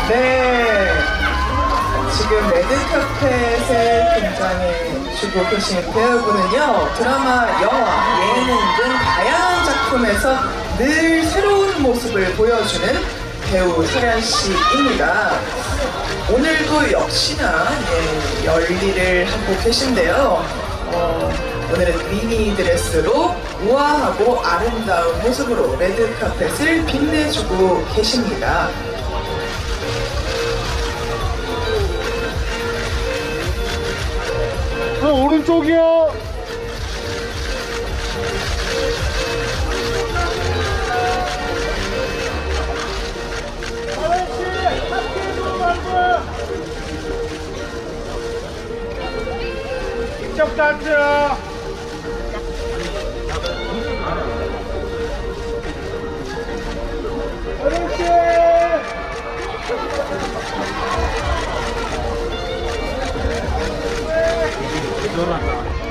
네, 지금 레드카펫에 등장해주고 계신 배우분은요, 드라마, 영화, 예능 등 다양한 작품에서 늘 새로운 모습을 보여주는 배우 설현 씨입니다. 오늘도 역시나 열일을 하고 계신데요. 오늘은 미니 드레스로 우아하고 아름다운 모습으로 레드카펫을 빛내주고 계십니다. 오른쪽이요. 직접 단추. 그렇지.